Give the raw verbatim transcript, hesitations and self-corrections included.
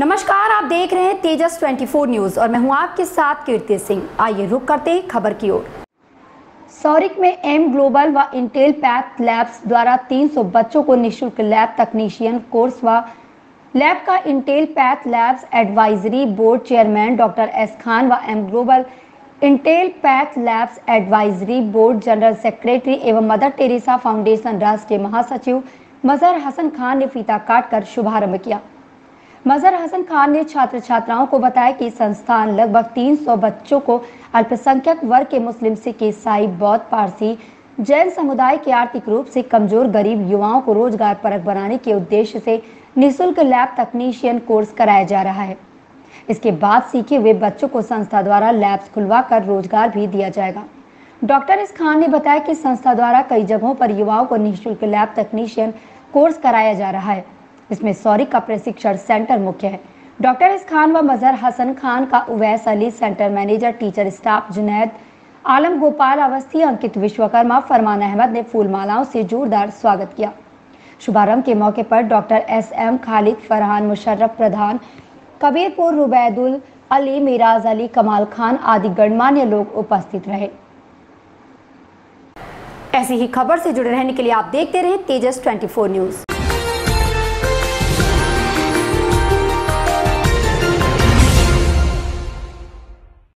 नमस्कार, आप देख रहे हैं तेजस चौबीस न्यूज और मैं हूं आपके साथ कीर्ति सिंह। आइए रुक करते हैं खबर की ओर। सौरिक में एम ग्लोबल व इंटेल पैथ लैब्स द्वारा तीन सौ बच्चों को निःशुल्क लैब तकनीशियन कोर्स व लैब का Intel Path labs advisory board chairman doctor S Khan व M Global Intel Path labs advisory board general secretary एवं मदर टेरेसा फाउंडेशन राष्ट्रीय महासचिव मजहर हसन खान ने फीता काटकर शुभारंभ किया। मजहर हसन खान ने छात्र छात्राओं को बताया कि संस्थान लगभग तीन सौ बच्चों को अल्पसंख्यक वर्ग के मुस्लिम, सिख, ईसाई, बौद्ध, पारसी, जैन समुदाय के आर्थिक रूप से कमजोर गरीब युवाओं को रोजगार परक बनाने के उद्देश्य से निःशुल्क लैब तकनीशियन कोर्स कराया जा रहा है। इसके बाद सीखे हुए बच्चों को संस्था द्वारा लैब्स खुलवा कर रोजगार भी दिया जाएगा। डॉक्टर एस खान ने बताया कि संस्था द्वारा कई जगहों पर युवाओं को निःशुल्क लैब तकनीशियन कोर्स कराया जा रहा है। इसमें सौरिक का प्रशिक्षण सेंटर मुख्य है। डॉक्टर एस खान व मजहर हसन खान का Uvais Ali centre manager, teacher staff Junaid Alam, Gopal Awasthi, Ankit Vishwakarma, Farman Ahmed ने फूल मालाओं से जोरदार स्वागत किया। शुभारंभ के मौके पर doctor S M Khalid, Farhan Musharraf प्रधान, कबीरपुर रुबैदुल अली, मिराज अली, कमाल खान आदि गणमान्य लोग उपस्थित रहे। ऐसी ही खबर से जुड़े रहने के लिए आप देखते रहे तेजस चौबीस न्यूज।